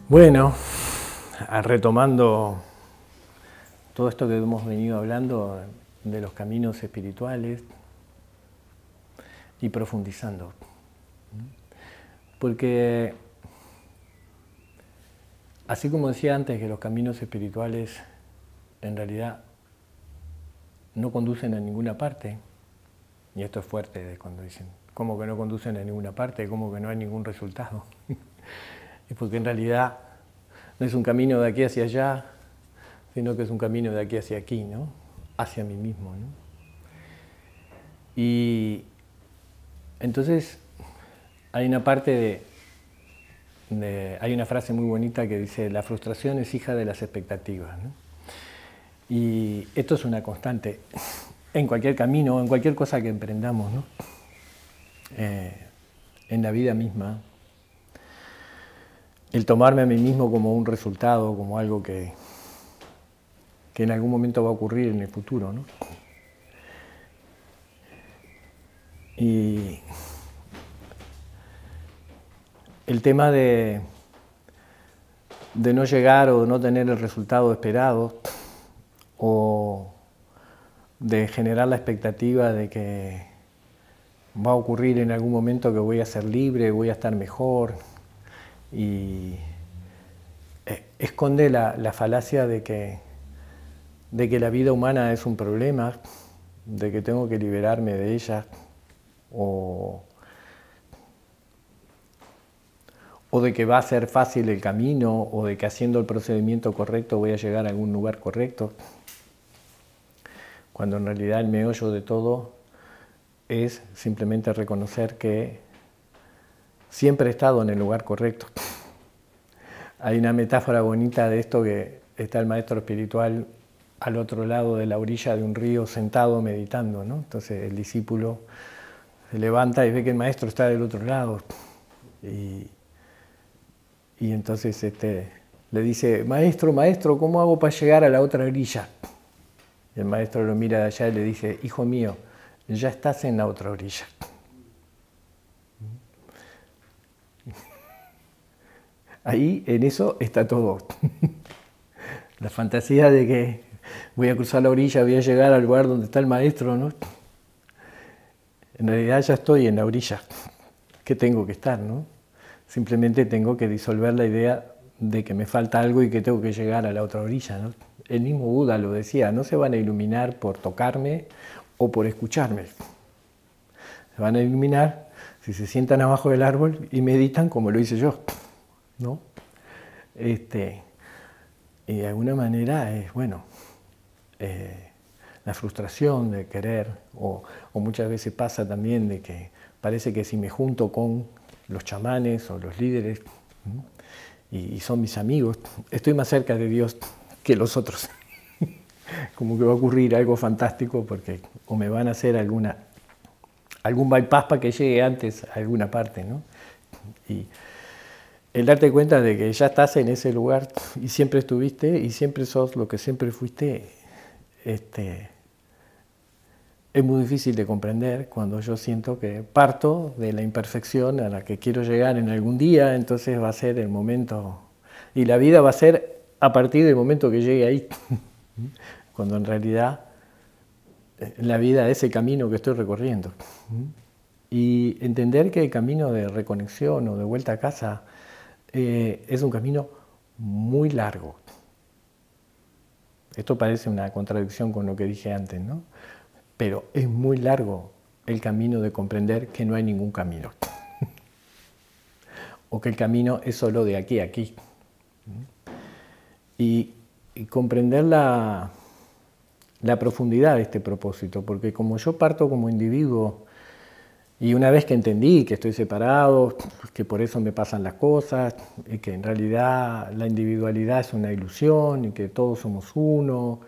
Bueno, retomando todo esto que hemos venido hablando de los caminos espirituales y profundizando. Porque, así como decía antes que los caminos espirituales en realidad no conducen a ninguna parte, y esto es fuerte cuando dicen, ¿cómo que no conducen a ninguna parte? ¿Cómo que no hay ningún resultado? Es porque en realidad no es un camino de aquí hacia allá, sino que es un camino de aquí hacia aquí, ¿no? Hacia mí mismo, ¿no? Y entonces hay una parte hay una frase muy bonita que dice, la frustración es hija de las expectativas, ¿no? Y esto es una constante en cualquier camino, en cualquier cosa que emprendamos, ¿no? En la vida misma. El tomarme a mí mismo como un resultado, como algo que en algún momento va a ocurrir en el futuro, ¿no? Y el tema de no llegar o no tener el resultado esperado, o de generar la expectativa de que va a ocurrir en algún momento que voy a ser libre, voy a estar mejor, y esconde la falacia de que la vida humana es un problema, de que tengo que liberarme de ella, o de que va a ser fácil el camino, o de que haciendo el procedimiento correcto voy a llegar a algún lugar correcto, cuando en realidad el meollo de todo es simplemente reconocer que siempre he estado en el lugar correcto. Hay una metáfora bonita de esto, que está el maestro espiritual al otro lado de la orilla de un río sentado meditando, ¿no? Entonces el discípulo se levanta y ve que el maestro está del otro lado. Y entonces le dice, maestro, ¿cómo hago para llegar a la otra orilla? Y el maestro lo mira de allá y le dice, hijo mío, ya estás en la otra orilla. Ahí, en eso, está todo. La fantasía de que voy a cruzar la orilla, voy a llegar al lugar donde está el maestro, ¿no? En realidad ya estoy en la orilla, que tengo que estar, ¿no? Simplemente tengo que disolver la idea de que me falta algo y que tengo que llegar a la otra orilla, ¿no? El mismo Buda lo decía, no se van a iluminar por tocarme o por escucharme. Se van a iluminar si se sientan abajo del árbol y meditan como lo hice yo, ¿no? Y de alguna manera es, bueno, la frustración de querer, o muchas veces pasa también de que parece que si me junto con los chamanes o los líderes, ¿no? y son mis amigos, estoy más cerca de Dios que los otros. Como que va a ocurrir algo fantástico porque o me van a hacer algún bypass para que llegue antes a alguna parte, ¿no? Y el darte cuenta de que ya estás en ese lugar y siempre estuviste y siempre sos lo que siempre fuiste, es muy difícil de comprender cuando yo siento que parto de la imperfección a la que quiero llegar en algún día, entonces va a ser el momento, y la vida va a ser a partir del momento que llegue ahí, cuando en realidad la vida es el camino que estoy recorriendo. Y entender que el camino de reconexión o de vuelta a casa es un camino muy largo. Esto parece una contradicción con lo que dije antes, ¿no? Pero es muy largo el camino de comprender que no hay ningún camino. O que el camino es solo de aquí a aquí. Y comprender la profundidad de este propósito, porque como yo parto como individuo, y una vez que entendí que estoy separado, que por eso me pasan las cosas, y que en realidad la individualidad es una ilusión, y que todos somos uno,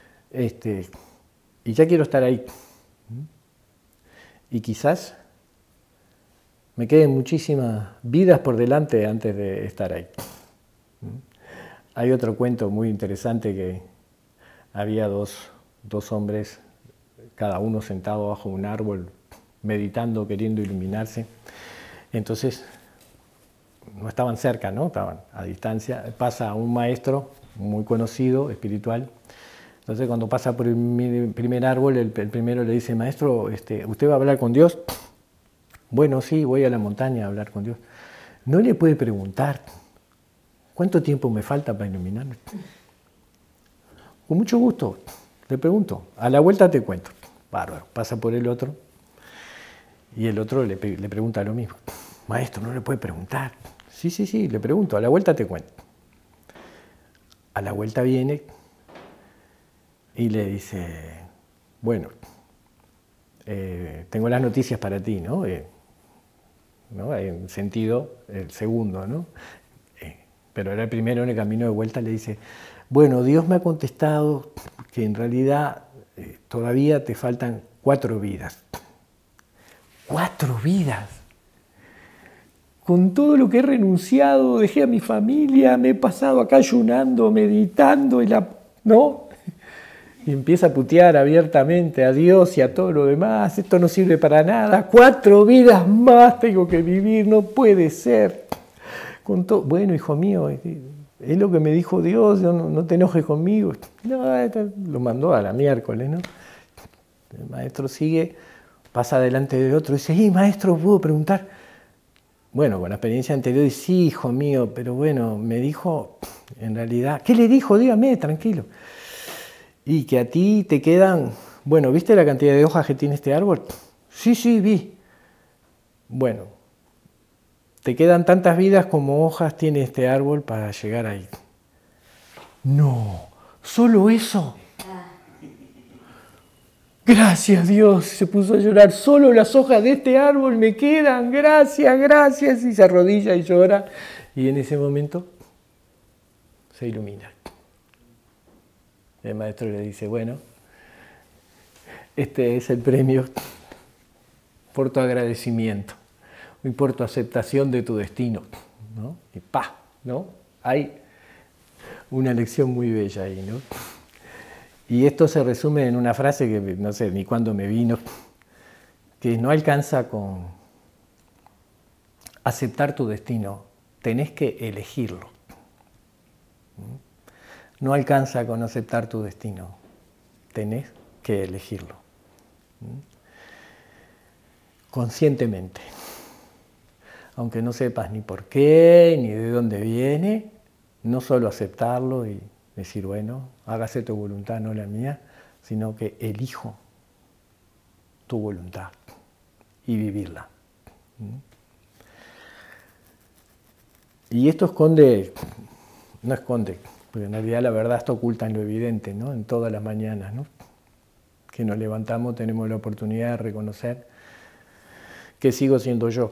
y ya quiero estar ahí. Y quizás me queden muchísimas vidas por delante antes de estar ahí. Hay otro cuento muy interesante que había dos hombres, cada uno sentado bajo un árbol, meditando, queriendo iluminarse. Entonces no estaban cerca, ¿no? Estaban a distancia. Pasa un maestro muy conocido, espiritual. Entonces cuando pasa por el primer árbol, el primero le dice, maestro, ¿usted va a hablar con Dios? Bueno, sí, voy a la montaña a hablar con Dios. ¿No le puede preguntar cuánto tiempo me falta para iluminarme? Con mucho gusto, le pregunto. A la vuelta te cuento. Bárbaro, pasa por el otro y el otro le pregunta lo mismo. Maestro, ¿no le puede preguntar? Sí, le pregunto, a la vuelta te cuento. A la vuelta viene y le dice, bueno, tengo las noticias para ti, ¿no? En sentido, el segundo, ¿no? Pero era el primero en el camino de vuelta, le dice, bueno, Dios me ha contestado que en realidad todavía te faltan 4 vidas. 4 vidas. Con todo lo que he renunciado, dejé a mi familia, me he pasado acá ayunando, meditando, ¿no? Y empieza a putear abiertamente a Dios y a todo lo demás. Esto no sirve para nada. 4 vidas más tengo que vivir, no puede ser. Bueno, hijo mío, es lo que me dijo Dios, no te enojes conmigo. No, lo mandó a la miércoles, ¿no? El maestro sigue, pasa delante del otro y dice, maestro, ¿puedo preguntar? Bueno, con la experiencia anterior dice, sí, hijo mío, pero bueno, me dijo, en realidad, ¿qué le dijo? Dígame, tranquilo. Y que a ti te quedan, bueno, ¿viste la cantidad de hojas que tiene este árbol? Sí, vi. Bueno, te quedan tantas vidas como hojas tiene este árbol para llegar ahí. No, ¿solo eso? Gracias Dios, se puso a llorar, solo las hojas de este árbol me quedan, gracias, y se arrodilla y llora, y en ese momento se ilumina. El maestro le dice, bueno, este es el premio por tu agradecimiento y por tu aceptación de tu destino, ¿no? Y ¿no? Hay una lección muy bella ahí, ¿no? Y esto se resume en una frase que no sé ni cuándo me vino, que no alcanza con aceptar tu destino, tenés que elegirlo. No alcanza con aceptar tu destino, tenés que elegirlo. Conscientemente. Aunque no sepas ni por qué, ni de dónde viene, no solo aceptarlo y decir, bueno, hágase tu voluntad, no la mía, sino que elijo tu voluntad y vivirla. Y esto no esconde, porque en realidad la verdad está oculta en lo evidente, ¿no? En todas las mañanas, ¿no? Que nos levantamos, tenemos la oportunidad de reconocer que sigo siendo yo.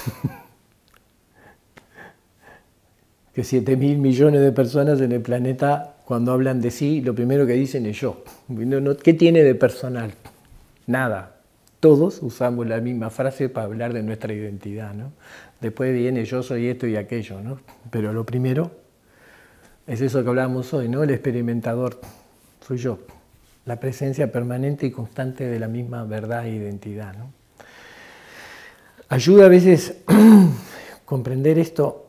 Que 7.000 millones de personas en el planeta, cuando hablan de sí, lo primero que dicen es yo. ¿Qué tiene de personal? Nada. Todos usamos la misma frase para hablar de nuestra identidad, ¿no? Después viene yo soy esto y aquello, ¿no? Pero lo primero es eso que hablábamos hoy, ¿no? El experimentador soy yo. La presencia permanente y constante de la misma verdad e identidad, ¿no? Ayuda a veces comprender esto,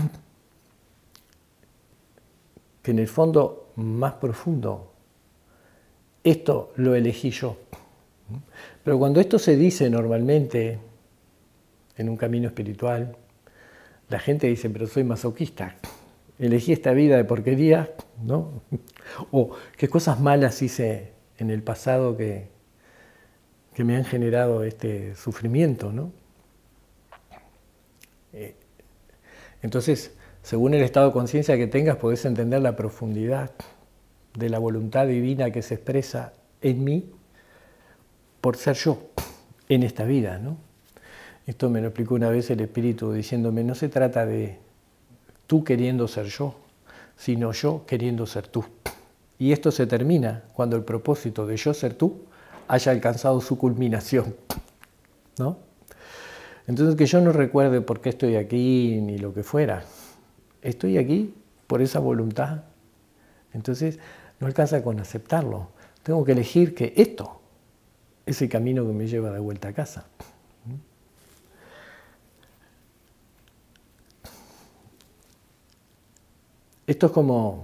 que en el fondo más profundo, esto lo elegí yo. Pero cuando esto se dice normalmente en un camino espiritual, la gente dice, pero soy masoquista, elegí esta vida de porquería, ¿no? O qué cosas malas hice en el pasado que me han generado este sufrimiento, ¿no? Entonces, según el estado de conciencia que tengas, podés entender la profundidad de la voluntad divina que se expresa en mí por ser yo en esta vida, ¿no? Esto me lo explicó una vez el Espíritu diciéndome, no se trata de tú queriendo ser yo, sino yo queriendo ser tú. Y esto se termina cuando el propósito de yo ser tú haya alcanzado su culminación, ¿no? Entonces que yo no recuerde por qué estoy aquí ni lo que fuera. Estoy aquí por esa voluntad. Entonces no alcanza con aceptarlo. Tengo que elegir que esto es el camino que me lleva de vuelta a casa. Esto es como,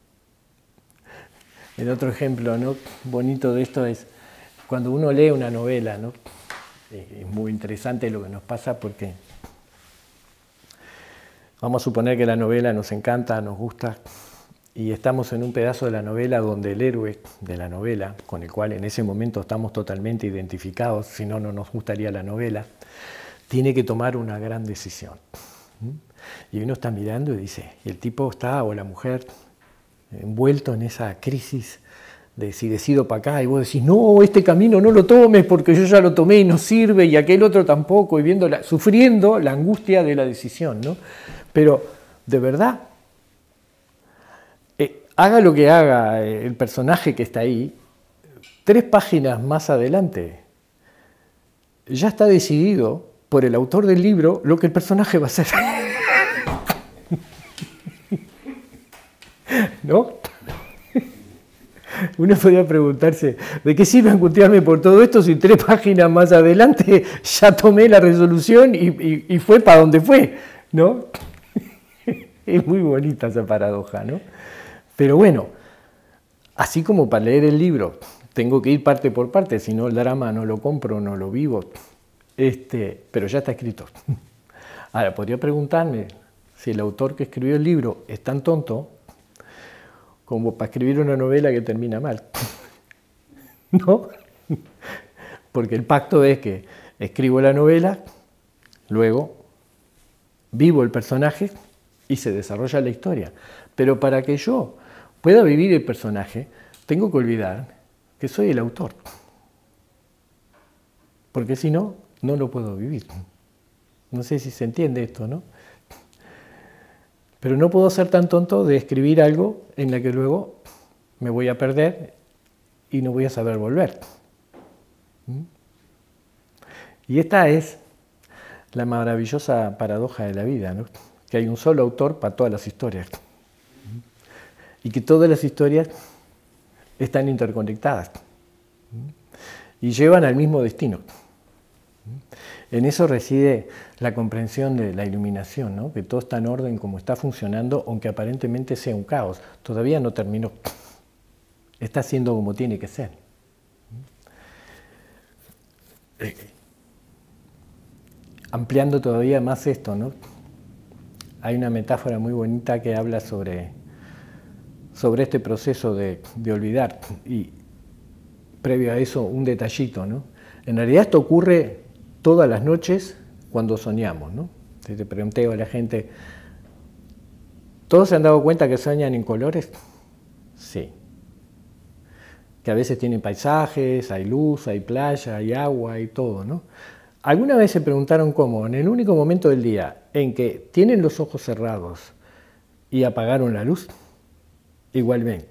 el otro ejemplo, ¿no?, bonito de esto es cuando uno lee una novela, ¿no? Es muy interesante lo que nos pasa porque vamos a suponer que la novela nos encanta, nos gusta, y estamos en un pedazo de la novela donde el héroe de la novela, con el cual en ese momento estamos totalmente identificados, si no, no nos gustaría la novela, tiene que tomar una gran decisión. Y uno está mirando y dice, y el tipo está, o la mujer, envuelto en esa crisis de si decido para acá, y vos decís, no, este camino no lo tomes porque yo ya lo tomé y no sirve, y aquel otro tampoco, y sufriendo la angustia de la decisión, ¿no? Pero, de verdad, haga lo que haga el personaje que está ahí, 3 páginas más adelante, ya está decidido por el autor del libro lo que el personaje va a hacer. ¿No? Uno podría preguntarse, ¿de qué sirve angustiarme por todo esto si 3 páginas más adelante ya tomé la resolución y fue para donde fue? ¿No? Es muy bonita esa paradoja, ¿no? Pero bueno, así como para leer el libro tengo que ir parte por parte, si no el drama no lo compro, no lo vivo, pero ya está escrito. Ahora, podría preguntarme si el autor que escribió el libro es tan tonto como para escribir una novela que termina mal. ¿No? Porque el pacto es que escribo la novela, luego vivo el personaje y se desarrolla la historia. Pero para que yo pueda vivir el personaje, tengo que olvidar que soy el autor. Porque si no, no lo puedo vivir. No sé si se entiende esto, ¿no? Pero no puedo ser tan tonto de escribir algo en la que luego me voy a perder y no voy a saber volver. Y esta es la maravillosa paradoja de la vida, ¿no? Que hay un solo autor para todas las historias. Y que todas las historias están interconectadas y llevan al mismo destino. En eso reside la comprensión de la iluminación, ¿no? Que todo está en orden como está funcionando, aunque aparentemente sea un caos. Todavía no terminó. Está siendo como tiene que ser. Ampliando todavía más esto, ¿no? Hay una metáfora muy bonita que habla sobre este proceso de olvidar. Y previo a eso, un detallito, ¿no? En realidad esto ocurre todas las noches cuando soñamos, ¿no? Te pregunté a la gente, ¿todos se han dado cuenta que sueñan en colores? Sí. Que a veces tienen paisajes, hay luz, hay playa, hay agua, hay todo, ¿no? ¿Alguna vez se preguntaron cómo, en el único momento del día en que tienen los ojos cerrados y apagaron la luz, igual ven?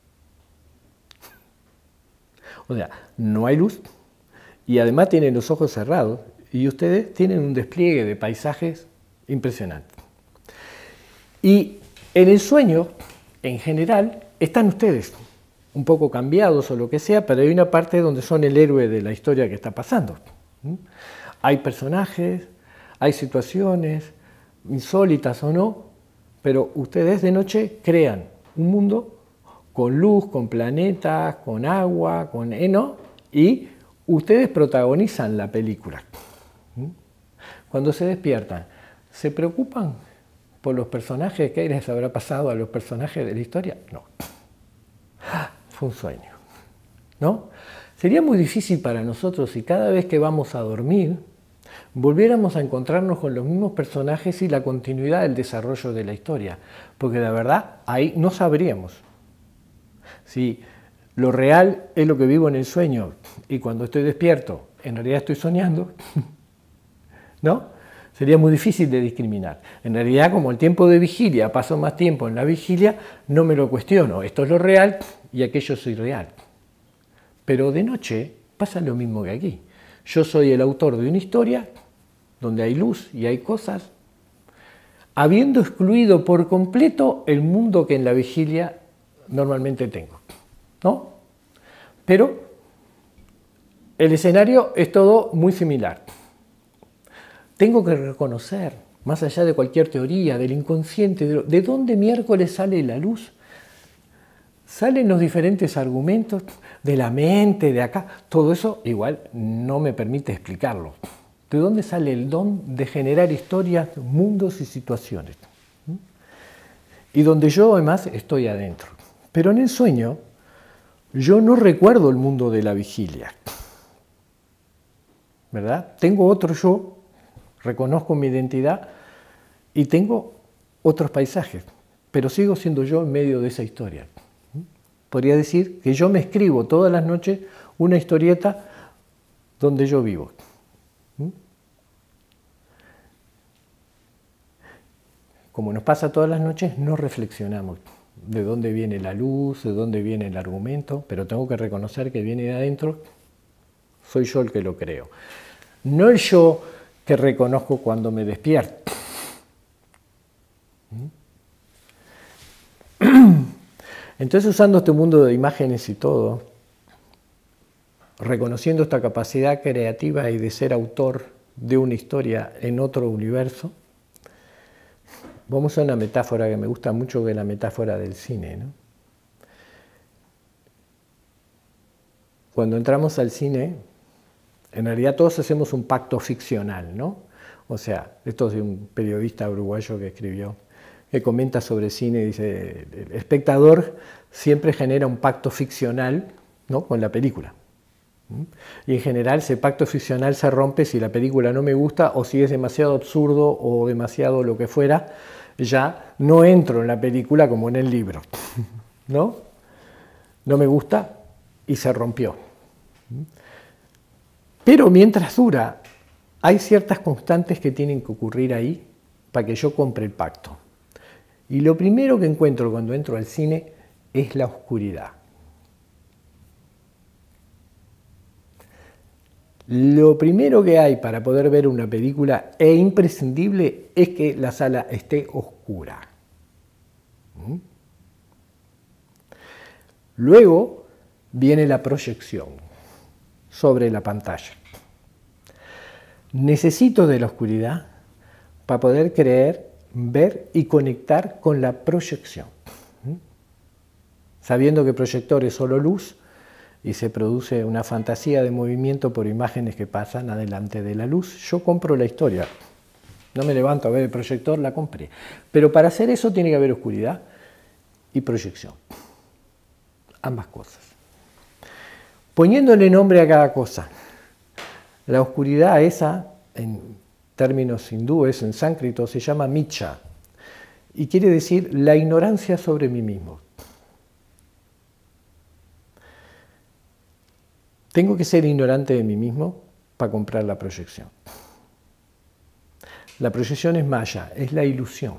O sea, no hay luz y además tienen los ojos cerrados y ustedes tienen un despliegue de paisajes impresionante. Y en el sueño, en general, están ustedes un poco cambiados o lo que sea, pero hay una parte donde son el héroe de la historia que está pasando. Hay personajes, hay situaciones, insólitas o no, pero ustedes de noche crean un mundo con luz, con planetas, con agua, con heno, y ustedes protagonizan la película. Cuando se despiertan, ¿se preocupan por los personajes? ¿Qué les habrá pasado a los personajes de la historia? No. Fue un sueño, ¿no? Sería muy difícil para nosotros si cada vez que vamos a dormir volviéramos a encontrarnos con los mismos personajes y la continuidad del desarrollo de la historia, porque la verdad ahí no sabríamos si lo real es lo que vivo en el sueño y cuando estoy despierto en realidad estoy soñando, ¿no? Sería muy difícil de discriminar. En realidad, como el tiempo de vigilia, paso más tiempo en la vigilia, no me lo cuestiono. Esto es lo real y aquello es irreal. Pero de noche pasa lo mismo que aquí. Yo soy el autor de una historia donde hay luz y hay cosas, habiendo excluido por completo el mundo que en la vigilia normalmente tengo, ¿no? Pero el escenario es todo muy similar. Tengo que reconocer más allá de cualquier teoría, del inconsciente, ¿de dónde miércoles sale la luz? Salen los diferentes argumentos de la mente, de acá, todo eso igual no me permite explicarlo. ¿De dónde sale el don de generar historias, mundos y situaciones? Y donde yo además estoy adentro. Pero en el sueño yo no recuerdo el mundo de la vigilia, ¿verdad? Tengo otro yo, reconozco mi identidad y tengo otros paisajes, pero sigo siendo yo en medio de esa historia. Podría decir que yo me escribo todas las noches una historieta donde yo vivo. Como nos pasa todas las noches, no reflexionamos de dónde viene la luz, de dónde viene el argumento, pero tengo que reconocer que viene de adentro, soy yo el que lo creo. No el yo que reconozco cuando me despierto. Entonces, usando este mundo de imágenes y todo, reconociendo esta capacidad creativa y de ser autor de una historia en otro universo, vamos a una metáfora que me gusta mucho, que es la metáfora del cine, ¿no? Cuando entramos al cine, en realidad todos hacemos un pacto ficcional, ¿no? O sea, esto es de un periodista uruguayo que escribió, que comenta sobre cine, dice, el espectador siempre genera un pacto ficcional, ¿no?, con la película. Y en general ese pacto ficcional se rompe si la película no me gusta o si es demasiado absurdo o demasiado lo que fuera, ya no entro en la película como en el libro, ¿no? No me gusta y se rompió. Pero mientras dura, hay ciertas constantes que tienen que ocurrir ahí para que yo compre el pacto. Y lo primero que encuentro cuando entro al cine es la oscuridad. Lo primero que hay para poder ver una película e imprescindible es que la sala esté oscura. Luego viene la proyección sobre la pantalla. Necesito de la oscuridad para poder creer, ver y conectar con la proyección. Sabiendo que el proyector es solo luz, y se produce una fantasía de movimiento por imágenes que pasan adelante de la luz, yo compro la historia. No me levanto a ver el proyector, la compré. Pero para hacer eso tiene que haber oscuridad y proyección. Ambas cosas. Poniéndole nombre a cada cosa. La oscuridad esa, en términos hindúes, en sánscrito, se llama micha. Y quiere decir la ignorancia sobre mí mismo. Tengo que ser ignorante de mí mismo para comprar la proyección. La proyección es maya, es la ilusión.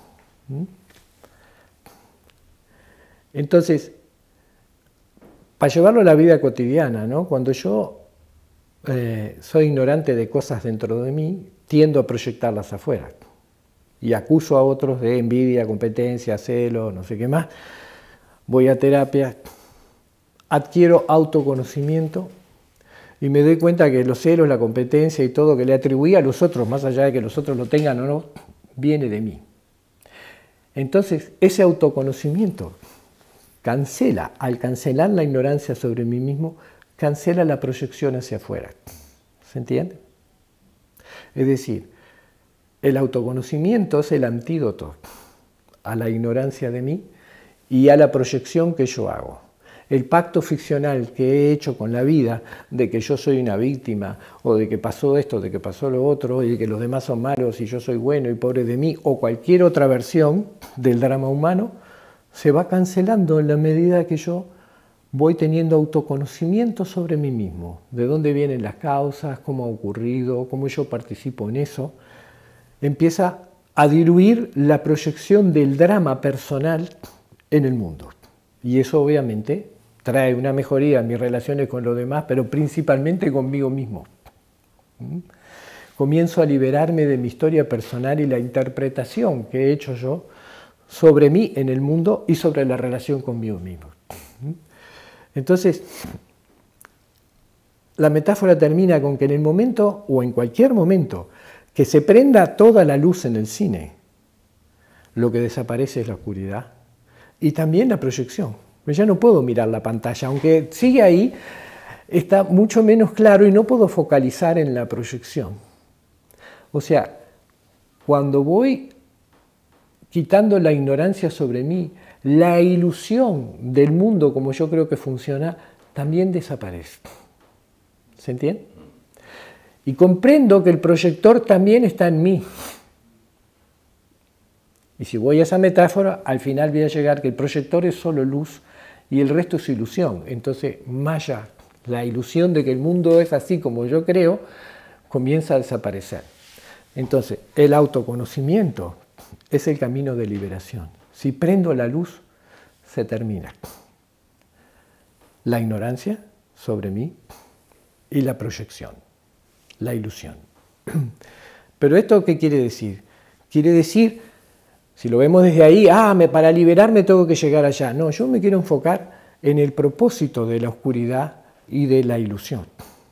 Entonces, para llevarlo a la vida cotidiana, ¿no? Cuando yo soy ignorante de cosas dentro de mí, tiendo a proyectarlas afuera. Y acuso a otros de envidia, competencia, celo, no sé qué más. Voy a terapia, adquiero autoconocimiento y me doy cuenta que los celos, la competencia y todo que le atribuía a los otros, más allá de que los otros lo tengan o no, viene de mí. Entonces, ese autoconocimiento cancela, al cancelar la ignorancia sobre mí mismo, cancela la proyección hacia afuera. ¿Se entiende? Es decir, el autoconocimiento es el antídoto a la ignorancia de mí y a la proyección que yo hago. El pacto ficcional que he hecho con la vida de que yo soy una víctima o de que pasó esto, de que pasó lo otro y de que los demás son malos y yo soy bueno y pobre de mí o cualquier otra versión del drama humano se va cancelando en la medida que yo voy teniendo autoconocimiento sobre mí mismo, de dónde vienen las causas, cómo ha ocurrido, cómo yo participo en eso. Empieza a diluir la proyección del drama personal en el mundo. Y eso obviamente trae una mejoría en mis relaciones con los demás, pero principalmente conmigo mismo. Comienzo a liberarme de mi historia personal y la interpretación que he hecho yo sobre mí en el mundo y sobre la relación conmigo mismo. Entonces, la metáfora termina con que en el momento, o en cualquier momento, que se prenda toda la luz en el cine, lo que desaparece es la oscuridad y también la proyección. Ya no puedo mirar la pantalla, aunque sigue ahí, está mucho menos claro y no puedo focalizar en la proyección. O sea, cuando voy quitando la ignorancia sobre mí, la ilusión del mundo como yo creo que funciona también desaparece. ¿Se entiende? Y comprendo que el proyector también está en mí. Y si voy a esa metáfora, al final voy a llegar que el proyector es solo luz y el resto es ilusión. Entonces, Maya, la ilusión de que el mundo es así como yo creo, comienza a desaparecer. Entonces, el autoconocimiento es el camino de liberación. Si prendo la luz, se termina la ignorancia sobre mí y la proyección, la ilusión. Pero ¿esto qué quiere decir? Quiere decir, si lo vemos desde ahí, para liberarme tengo que llegar allá. No, yo me quiero enfocar en el propósito de la oscuridad y de la ilusión.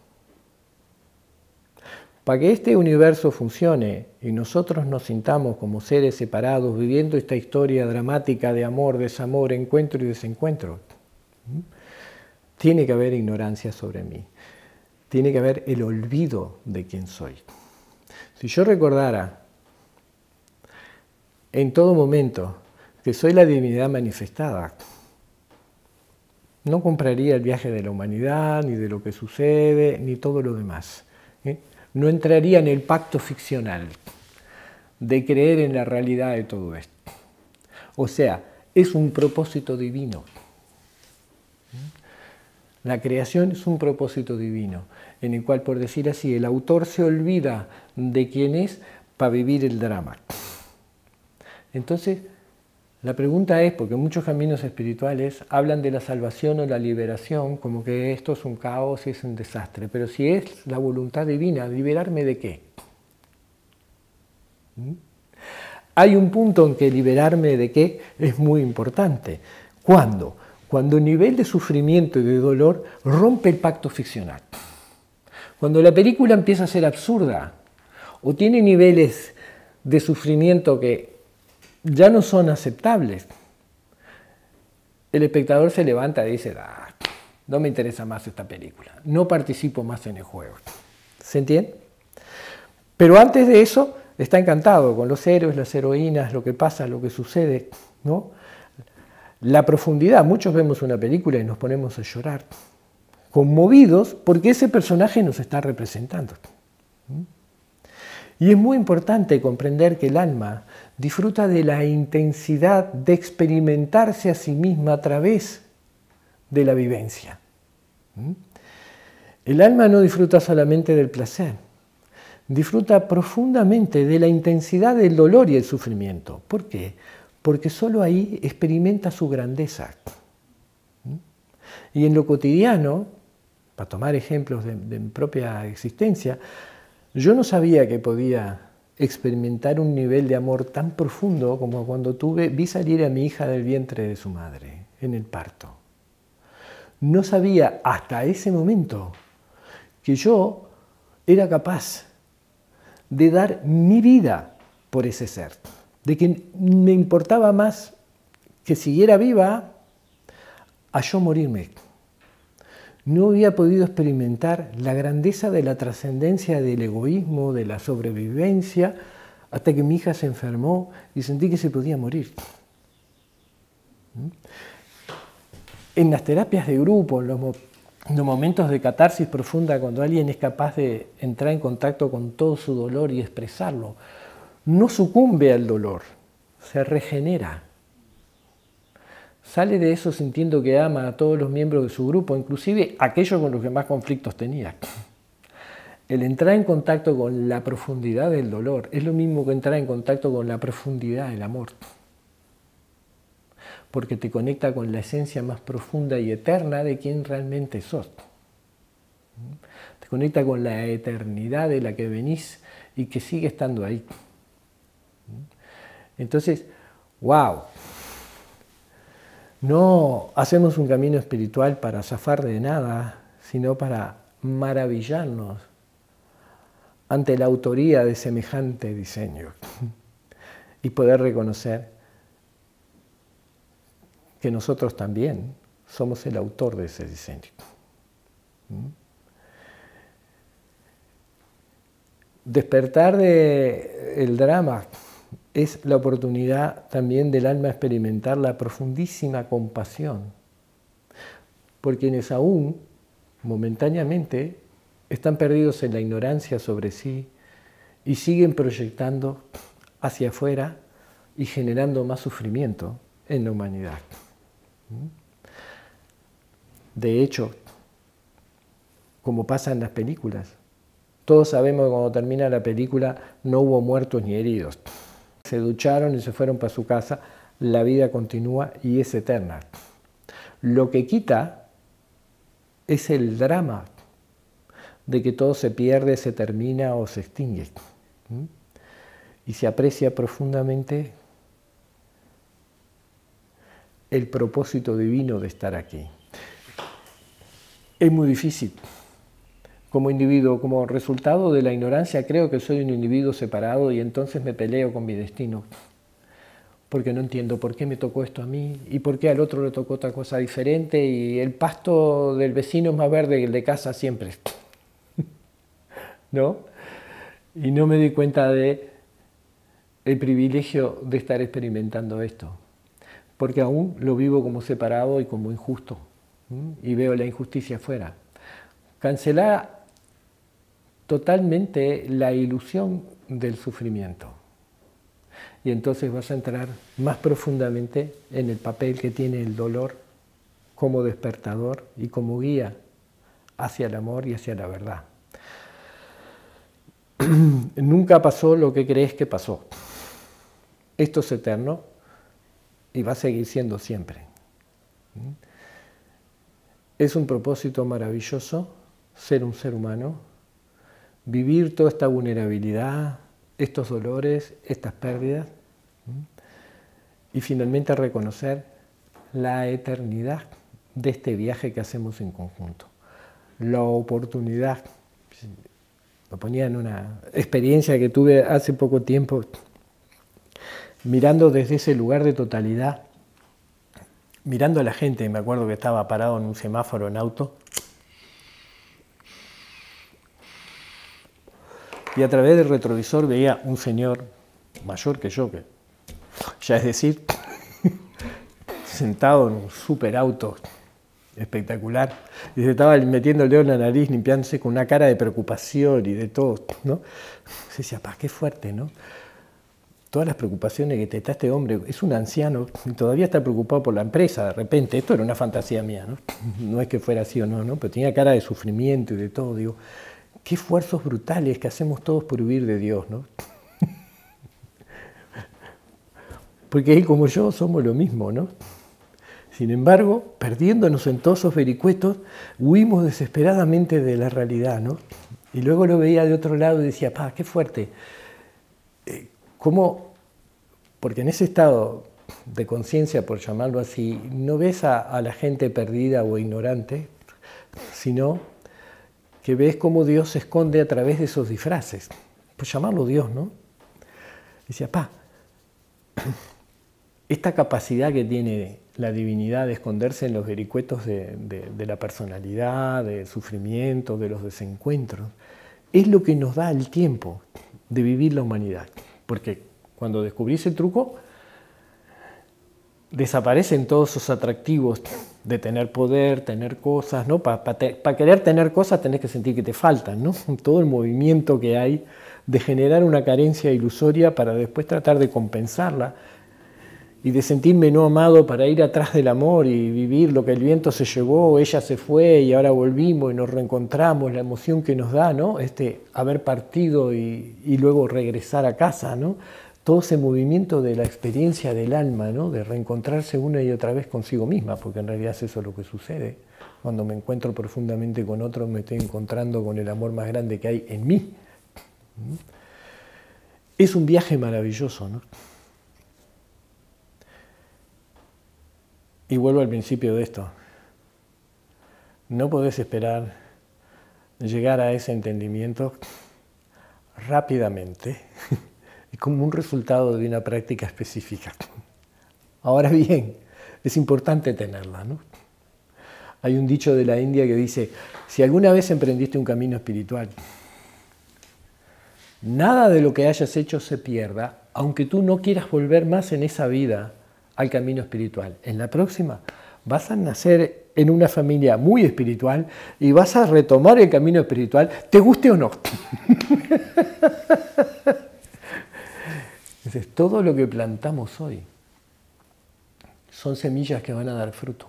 Para que este universo funcione y nosotros nos sintamos como seres separados, viviendo esta historia dramática de amor, desamor, encuentro y desencuentro, tiene que haber ignorancia sobre mí. Tiene que haber el olvido de quién soy. Si yo recordara en todo momento que soy la divinidad manifestada, no compraría el viaje de la humanidad, ni de lo que sucede, ni todo lo demás. No entraría en el pacto ficcional de creer en la realidad de todo esto. O sea, es un propósito divino. La creación es un propósito divino, en el cual, por decir así, el autor se olvida de quién es para vivir el drama. Entonces, la pregunta es, porque muchos caminos espirituales hablan de la salvación o la liberación, como que esto es un caos y es un desastre, pero si es la voluntad divina, ¿liberarme de qué? Hay un punto en que liberarme de qué es muy importante. ¿Cuándo? Cuando el nivel de sufrimiento y de dolor rompe el pacto ficcional. Cuando la película empieza a ser absurda o tiene niveles de sufrimiento que ya no son aceptables, el espectador se levanta y dice, no me interesa más esta película, no participo más en el juego. ¿Se entiende? Pero antes de eso está encantado con los héroes, las heroínas, lo que pasa, lo que sucede, ¿no? La profundidad, muchos vemos una película y nos ponemos a llorar, conmovidos porque ese personaje nos está representando. Y es muy importante comprender que el alma disfruta de la intensidad de experimentarse a sí misma a través de la vivencia. El alma no disfruta solamente del placer, disfruta profundamente de la intensidad del dolor y el sufrimiento. ¿Por qué? Porque solo ahí experimenta su grandeza. Y en lo cotidiano, para tomar ejemplos de mi propia existencia, yo no sabía que podía experimentar un nivel de amor tan profundo como cuando vi salir a mi hija del vientre de su madre, en el parto. No sabía hasta ese momento que yo era capaz de dar mi vida por ese ser, de que me importaba más que siguiera viva a yo morirme. No había podido experimentar la grandeza de la trascendencia del egoísmo, de la sobrevivencia, hasta que mi hija se enfermó y sentí que se podía morir. En las terapias de grupo, en los momentos de catarsis profunda, cuando alguien es capaz de entrar en contacto con todo su dolor y expresarlo, no sucumbe al dolor, se regenera. Sale de eso sintiendo que ama a todos los miembros de su grupo, inclusive aquellos con los que más conflictos tenía. El entrar en contacto con la profundidad del dolor es lo mismo que entrar en contacto con la profundidad del amor. Porque te conecta con la esencia más profunda y eterna de quien realmente sos. Te conecta con la eternidad de la que venís y que sigue estando ahí. Entonces, ¡wow! No hacemos un camino espiritual para zafar de nada, sino para maravillarnos ante la autoría de semejante diseño y poder reconocer que nosotros también somos el autor de ese diseño. Despertar del drama es la oportunidad también del alma a experimentar la profundísima compasión por quienes aún, momentáneamente, están perdidos en la ignorancia sobre sí y siguen proyectando hacia afuera y generando más sufrimiento en la humanidad. De hecho, como pasa en las películas, todos sabemos que cuando termina la película no hubo muertos ni heridos. Se ducharon y se fueron para su casa, la vida continúa y es eterna. Lo que quita es el drama de que todo se pierde, se termina o se extingue. Y se aprecia profundamente el propósito divino de estar aquí. Es muy difícil. Como individuo, como resultado de la ignorancia, creo que soy un individuo separado y entonces me peleo con mi destino. Porque no entiendo por qué me tocó esto a mí y por qué al otro le tocó otra cosa diferente y el pasto del vecino es más verde que el de casa siempre. ¿No? Y no me di cuenta de el privilegio de estar experimentando esto. Porque aún lo vivo como separado y como injusto. Y veo la injusticia afuera. Cancelar totalmente la ilusión del sufrimiento. Y entonces vas a entrar más profundamente en el papel que tiene el dolor como despertador y como guía hacia el amor y hacia la verdad. Nunca pasó lo que crees que pasó. Esto es eterno y va a seguir siendo siempre. Es un propósito maravilloso ser un ser humano, vivir toda esta vulnerabilidad, estos dolores, estas pérdidas, y finalmente reconocer la eternidad de este viaje que hacemos en conjunto. La oportunidad, lo ponía en una experiencia que tuve hace poco tiempo, mirando desde ese lugar de totalidad, mirando a la gente, me acuerdo que estaba parado en un semáforo en auto, y a través del retrovisor veía un señor mayor que yo, que ya es decir, sentado en un super auto espectacular, y se estaba metiendo el dedo en la nariz, limpiándose con una cara de preocupación y de todo, ¿no? Se decía, pa, qué fuerte, ¿no? Todas las preocupaciones que te da este hombre, es un anciano y todavía está preocupado por la empresa, de repente, esto era una fantasía mía, ¿no? No es que fuera así o no, ¿no? Pero tenía cara de sufrimiento y de todo, digo, qué esfuerzos brutales que hacemos todos por huir de Dios, ¿no? Porque él como yo somos lo mismo, ¿no? Sin embargo, perdiéndonos en todos esos vericuetos, huimos desesperadamente de la realidad, ¿no? Y luego lo veía de otro lado y decía, pa, qué fuerte. ¿Cómo? Porque en ese estado de conciencia, por llamarlo así, no ves a la gente perdida o ignorante, sino que ves cómo Dios se esconde a través de esos disfraces. Pues llamarlo Dios, ¿no? Decía, pa, esta capacidad que tiene la divinidad de esconderse en los vericuetos de la personalidad, del sufrimiento, de los desencuentros, es lo que nos da el tiempo de vivir la humanidad. Porque cuando descubrís el truco, desaparecen todos esos atractivos de tener poder, tener cosas, ¿no? Para querer tener cosas tenés que sentir que te faltan, ¿no? Todo el movimiento que hay de generar una carencia ilusoria para después tratar de compensarla y de sentirme no amado para ir atrás del amor y vivir lo que el viento se llevó, ella se fue y ahora volvimos y nos reencontramos, la emoción que nos da, ¿no? Haber partido y luego regresar a casa, ¿no? Todo ese movimiento de la experiencia del alma, ¿no? De reencontrarse una y otra vez consigo misma, porque en realidad es eso lo que sucede. Cuando me encuentro profundamente con otro, me estoy encontrando con el amor más grande que hay en mí. Es un viaje maravilloso, ¿no? Y vuelvo al principio de esto. No podés esperar llegar a ese entendimiento rápidamente. Es como un resultado de una práctica específica. Ahora bien, es importante tenerla, ¿no? Hay un dicho de la India que dice, si alguna vez emprendiste un camino espiritual, nada de lo que hayas hecho se pierda, aunque tú no quieras volver más en esa vida al camino espiritual. En la próxima vas a nacer en una familia muy espiritual y vas a retomar el camino espiritual, te guste o no. Entonces, todo lo que plantamos hoy son semillas que van a dar fruto.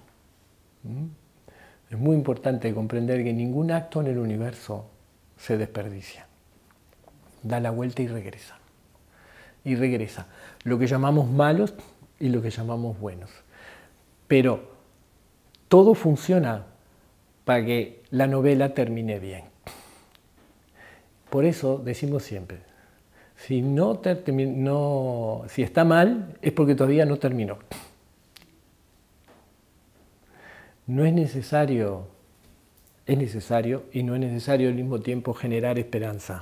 Es muy importante comprender que ningún acto en el universo se desperdicia. Da la vuelta y regresa. Y regresa. Lo que llamamos malos y lo que llamamos buenos. Pero todo funciona para que la novela termine bien. Por eso decimos siempre, si está mal es porque todavía no terminó. No es necesario, es necesario y no es necesario al mismo tiempo generar esperanza.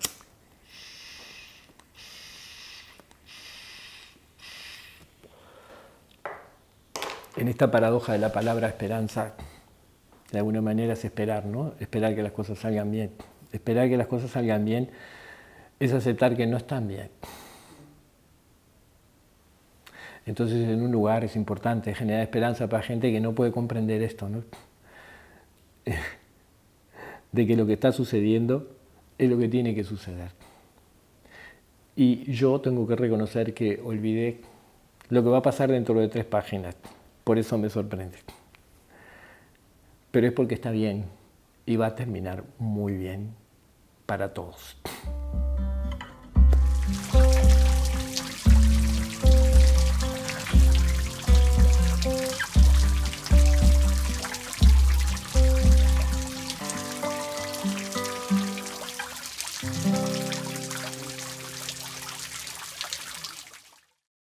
En esta paradoja de la palabra esperanza, de alguna manera es esperar, ¿no? Esperar que las cosas salgan bien. Esperar que las cosas salgan bien es aceptar que no están bien. Entonces, en un lugar es importante generar esperanza para gente que no puede comprender esto, ¿no? De que lo que está sucediendo es lo que tiene que suceder. Y yo tengo que reconocer que olvidé lo que va a pasar dentro de 3 páginas. Por eso me sorprende. Pero es porque está bien y va a terminar muy bien para todos.